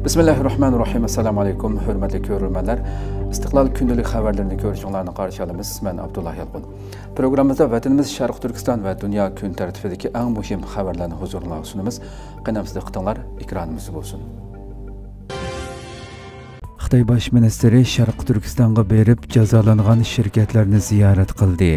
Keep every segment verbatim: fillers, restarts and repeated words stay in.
Bismillahirrahmanirrahim. Assalamu alaykum, hurmatli ko'ruvchilar. Istiqlol kundalik xabarlarini ko'rishinglarni qarshi olamiz. Men Abdullah Yalqun. Programmamizda vatanimiz Sharq Turkiston va dunyo kun tartibidagi eng muhim xabarlarni huzuringizga sunamiz. Qanamsizda qitinglar, ekranimiz bo'lsin. Xitoy bosh ministri Sharq Turkistonga berib jazolangan shirkatlarni ziyorat qildi.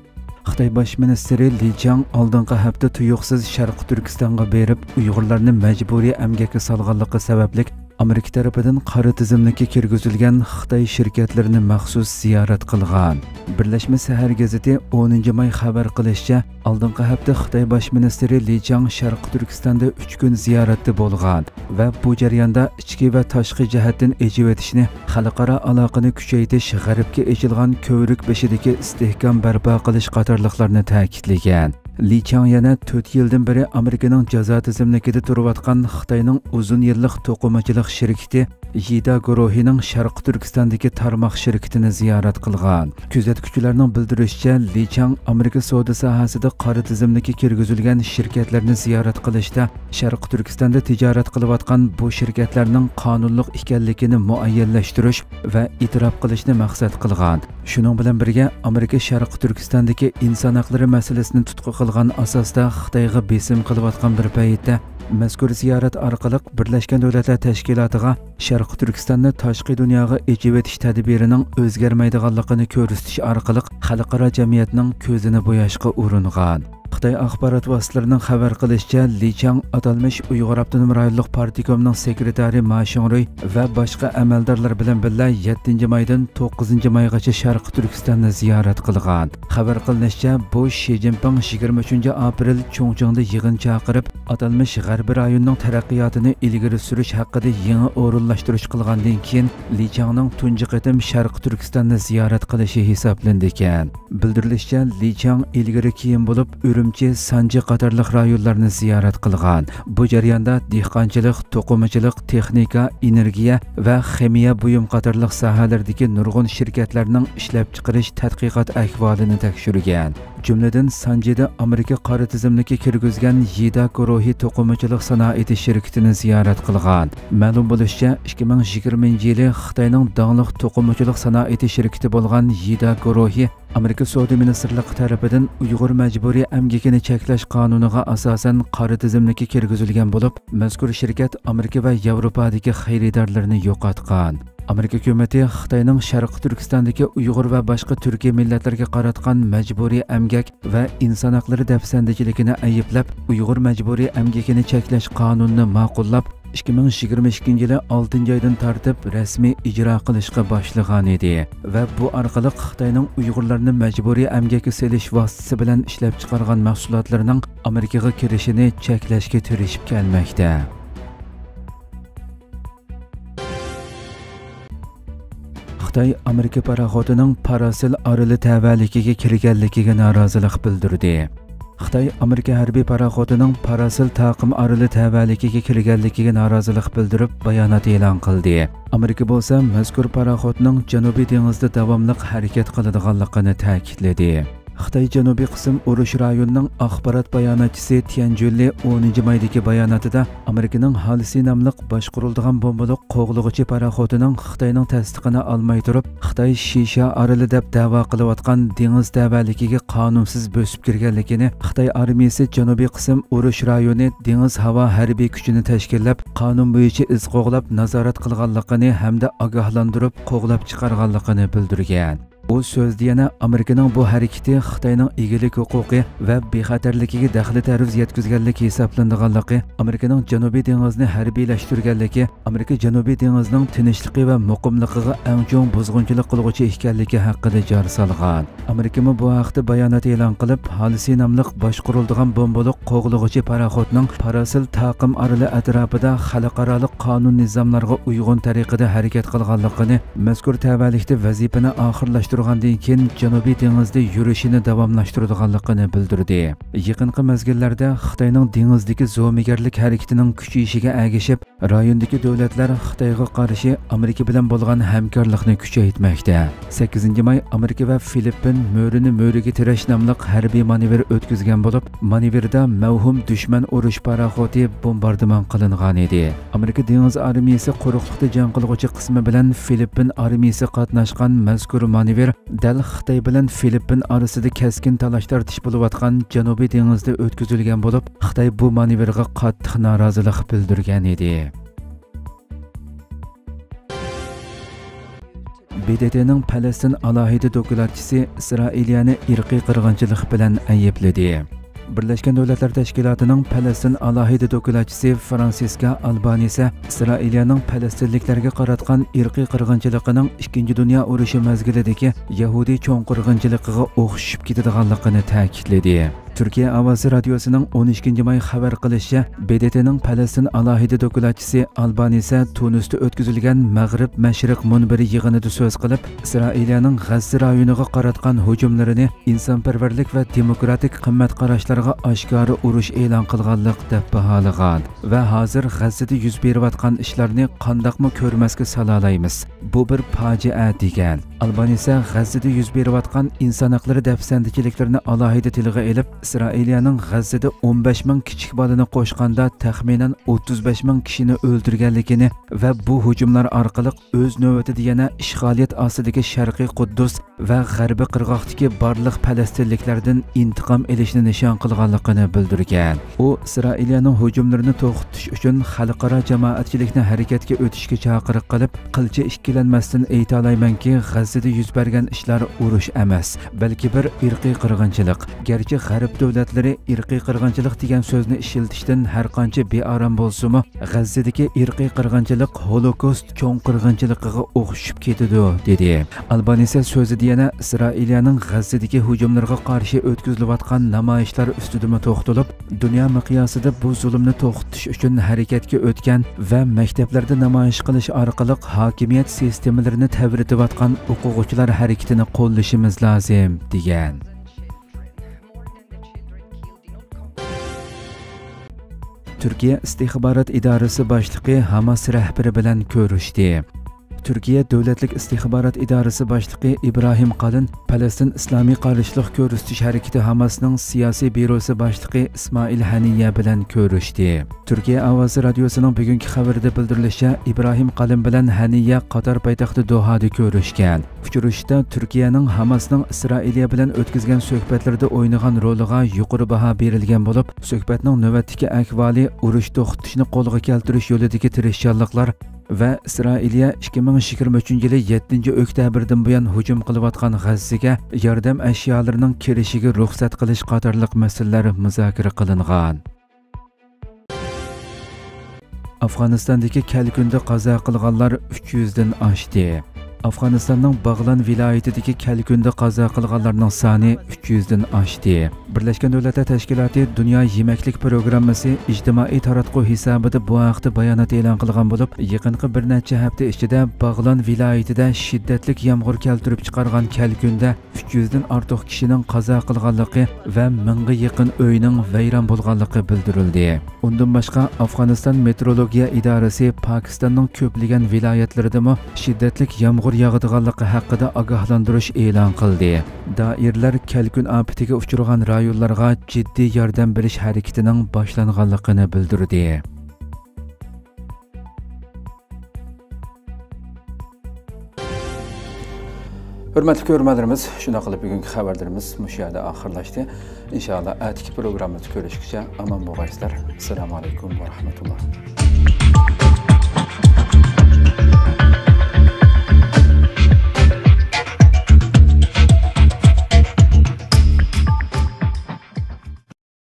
Xitoy bosh ministri Li Chang oldingi hafta tuyuqsiz Sharq Turkistonga berib Uyg'urlarni majburiy emgakka solganligi sababli Amerika tarafidan qora tizimlikka kirgizilgan Xitoy shirkatlarini maxsus ziyorat qilgan. Birlashma Sahar gazeti o'ninchi may xabar qilishicha, oldingi hafta Xitoy bosh ministri Li Chang Sharq Turkistonda uch kun ziyoratda bo'lgan va bu jarayonda ichki va tashqi jihatdan ejib etishni, xalqaro aloqani kuchaytirish, g'arbga echilgan ko'vrik beshidagi istehkom barpo qilish qatorliqlarni ta'kidlagan. Li Chang yana to'rt yildan beri Amerikaning jazo tizimligida turayotgan Xitoyning uzun yillik to'qimachilik shirkati Yida guruhining Sharq Turkistondagi tarmoq shirkatini ziyorat qilgan. Kuzatuvchilarning bildirishicha, Li Chang Amerika savdo sohasida qora tizimlikka kirgizilgan shirkatlarni ziyorat qilishda Sharq Turkistonda tijorat qilayotgan bu shirkatlarning qonunli ekanligini muayyanlashtirish va e'tirof qilishni maqsad qilgan. Shuning bilan birga Amerika Sharq Turkistondagi inson haqlari masalasini tutqu qilgan asosda Xitoyga besim qilayotgan bir paytda mazkur ziyorat orqali Birlashgan Davlatlar Tashkilotiga Sharq Turkistonni tashqi dunyoga echib etish tadbirining o'zgarmaydiganligini ko'rsatish orqali xalqaro jamiyatning ko'zini bo'yashga uringan. Xitoy axborot vositalarining xabar qilishicha, Li Chang atalmish Uyg'ur Abdunum rayonlik partikomining sekretari Ma Shungroy va boshqa amaldorlar bilan birga yettinchi maydan to'qqizinchi maygacha Sharq Turkistonni ziyorat qilgan. Xabar qilinishicha, bu Shi Jinping yigirma uchinchi aprel Chongqingda yig'in chaqirib, atalmish g'arbiy rayonning taraqqiyotini ilgari surish haqida yangi o'rinlashtirish qilgandan keyin Li Changning tunji qatim Sharq Turkistonni ziyorat qilishi hisoblandi ekan. Bildirilishicha, Li Chang ilgari keyin bo'lib Urumchi, Sanji qatorliq rayonlarni ziyorat qilgan. Bu jarayonda dehqonchilik, to'qimachilik, texnika, energiya va ximiya buyum qatorliq sohalardagi nurg'un shirkatlarning ishlab chiqarish tadqiqot ahvolini tekshirgan. Jumladan Sanjida Amerika qora tizimlikka kirgizgan Yida guruhi to'qimachilik sanoati shirkatini ziyorat qilgan. Ma'lum bo'lishicha, ikki ming yigirmanchi yili Xitoyning donglik to'qimachilik sanoati shirkati bo'lgan Yida guruhi Amerika Savdo ministrligi tomonidan Uyg'ur majburiy emgakini cheklash qonuniga asosan qora tizimlikka kirgizilgan bo'lib, mazkur shirkat Amerika va Yevropadagi xaridorlarni yo'qotgan. Amerika hukumati Xitoyning Sharq Turkistondagi Uyg'ur va boshqa turkiy millatlarga qaratgan majburiy emgak va inson haqlari dafsandichiligini ayblab, Uyg'ur majburiy emgakini cheklash qonunini ma'qullab, ikki ming yigirma ikkinchi yili oltinchi oydan tortib rasmiy ijro qilishga boshlagan edi va bu orqali Xitoyning Uyg'urlarni majburiy emgakka selish vositasi bilan ishlab chiqargan mahsulotlarining Amerikaga kirishini cheklashga tirishib kelmoqda. Xitoy Amerika paraxodining Parasil oroli tavalligiga kirganligiga norozilik bildirdi. Xitoy Amerika harbiy paraxodining Parasil taqim oroli tavalligiga kirganligiga norozilik bildirib bayonot e'lon qildi. Amerika bo'lsa mazkur paraxodning Janubiy dengizda davomli harakat qiladiganligini ta'kidladi. Xitoy janubiy qism urush rayonining axborot bayonotchisi Tian Junli o'ninchi maydagi bayonotida Amerikaning Halsey nomli boshqariladigan bombaliq qo'g'lig'ichi paraxodining Xitoyning tasdiqini olmay turib, Xitoy Shisha oroli deb da'vo qilayotgan dengiz tavalligiga qonunsiz bosib kirganligini, Xitoy armiyasi janubiy qism urush rayoni dengiz havo harbiy kuchini tashkillab, qonun bo'yicha iz qo'g'lab nazorat qilganligini hamda ogohlantirib qo'g'lab chiqarganligini bildirgan. Bu so'zda yana Amerikaning bu harakati Xitoyning egilik huquqi va bexatarligiga daxli taruz yetkazganligi hisoblanadiganligi, Amerikaning Janubiy dengizni harbiylashtirganligi, Amerika Janubiy dengizining tinchligi va muqimligiga eng chong buzg'unchilik qiluvchi ekanligi haqida jar solgan. Amerika bu haqda bayonot e'lon qilib, Halsey nomli boshqariladigan bombaliq qo'g'lig'ichi paraxodning Parasil taqim oroli atrofida xalqaro qonun nizomlariga uyg'un tariqada harakat qilganligini, mazkur tavallikda vazifani oxirlashtirish turgandan keyin Janubiy dengizda yurishini davomlashtiradiganligini bildirdi. Yaqinqi mezgillarda Xitoyning dengizdagi zo'migarlik harakatining kuchayishiga ergashib, rayondagi davlatlar Xitoyga qarshi Amerika bilan bo'lgan hamkorlikni kuchaytirmoqda. sakkizinchi may Amerika va Filippin mo'rini mo'riga tirash nomli harbiy manevr o'tkazgan bo'lib, manevrda mavhum dushman urush paraxoti bombardimon qilingan edi. Amerika dengiz armiyasi quruqlikda jang qiluvchi qismi bilan Filippin armiyasi qatnashgan mazkur manevr dal Xitoy bilan Filippin orasida keskin talash tortish bo'layotgan Janubiy dengizda o'tkazilgan bo'lib, Xitoy bu manevrga qattiq norozilik bildirgan edi. B D T'ning Falastin alohida doklantchisi Isroiliyani irqiy qirg'inchilik bilan aybladi. Birlashgan Davlatlar Tashkilotining Falastin alohida doklantchisi Fransiska Albanese Isroiliyaning falastinliklarga qaratgan irqiy qirg'inchiligining Ikkinchi dunyo urushi mazgilidagi Yahudiy cho'ng qirg'inchiligiga o'xshashib ketadiganligini ta'kidladi. Turkiya Ovozi radiosining o'n ikkinchi may xabar qilishicha, B D T'ning Falastin alohida doklantchisi Albanese Tunisda o'tkazilgan Mag'rib Mashriq munbiri yig'inida so'z qilib, Isroiliyaning G'azza rayoniga qaratgan hujumlarini insonparvarlik va demokratik qimmat qarashlarga oshkora urush e'lon qilganlik deb baholagan va hozir G'azzada yuz berayotgan ishlarni qandoqmi ko'rmasga salolaymiz. Bu bir fojia degan. Albanese G'azzada yuz berayotgan inson haqlari dafsandichiliklarni alohida tilga elib, Isroiliyaning G'azzada o'n besh ming kichik bolani qo'shganda taxminan o'ttiz besh ming kishini o'ldirganligini va bu hujumlar orqali o'z navbatida yana ishg'oliyat ostidagi Sharqiy Quddus va G'arbiy qirg'oqdagi barliq falastinliklardan intiqom olishni nishon qilganligini bildirgan. U Isroiliyaning hujumlarini to'xtatish uchun xalqaro jamoatchilikni harakatga o'tishga chaqiriq qilib, qilcha ikkilanmasdan ayta olmaymanki, G'azzada yuz bergan ishlar urush emas, balki bir irqiy qirg'inchilik. Garchi G'arb davlatlari irqiy qirg'inchilik degan so'zni ishlatishdan har qancha bearam bo'lsa-mu, G'azzadagi irqiy qirg'inchilik Holokost cho'ng qirg'inchiligiga o'xshab ketadi, dedi. Albanese so'zida yana Isroiliyaning G'azzadagi hujumlarga qarshi o'tkazilayotgan namoyishlar ustida to'xtalib, dunyo miqyosida bu zulmni to'xtatish uchun harakatga o'tgan va maktablarda namoyish qilish orqali hokimiyat sistemalarini tavritayotgan o'quvchilar harakatini qo'llashimiz lozim, degan. Turkiya istixborot idorasi boshlig'i Hamas rahbari bilan ko'rishdi. Turkiya Davlatlik istixborot idorasi boshlig'i Ibrohim Qalin Falastin Islomiy qarshilik ko'rsatish harakati Hamasning siyosiy byurosi boshlig'i Ismoil Haniya bilan ko'rishdi. Turkiya Ovozi radiosining bugungi xabarida bildirilishicha, Ibrohim Qalin bilan Haniya Qatar poytaxti Dohada ko'rishgan. Uchrashuvda Turkiyaning Hamasning Isroiliya bilan o'tkazgan suhbatlarda o'ynagan roliga yuqori baho berilgan bo'lib, suhbatning navbatdagi ahvoli, urush to'xtatishni qo'lga keltirish yo'lidagi tirishchanliklar va Isroiliya ikki ming yigirma uchinchi yili yettinchi oktyabrdan buyon hujum qilayotgan G'azzaga yordam ashyolarining kirishiga ruxsat qilish qatorliq masalalar muzokara qilingan. Afg'onistondagi Kalkunda qazo qilganlar uch yuz dan oshdi. Afg'onistonning Bag'lan viloyatidagi Kalkunda qazo qilganlarning soni uch yuz dan oshdi. Birlashgan Davlatlar Tashkiloti Dunyo yemaklik programmasi ijtimoiy taratquv hisobida bu haqda bayonot e'lon qilgan bo'lib, yaqinqi bir necha hafta ichida Bag'lan viloyatida shiddatli yomg'ir keltirib chiqargan Kalkunda uch yuz dan ortiq kishining qazo qilganligi va mingga yaqin uyning vayron bo'lganligi bildirildi. Undan boshqa Afg'oniston meteorologiya idorasi Pokistonning ko'plagan viloyatlarida shiddatli yomg'ir yog'adiganligi haqida ogohlantirish e'lon qildi. Doirlar Kalkun ofatiga uchragan rayonlarga jiddiy yordam berish harakatining boshlanganligini bildirdi. Hurmatli ko'ruvchilarimiz, shuna qilib bugungi xabarlarimiz mushu yerda oxirlashdi. Inshaalloh atiki programmani ko'rishguncha omon bo'linglar. Assalomu alaykum va rahmatulloh.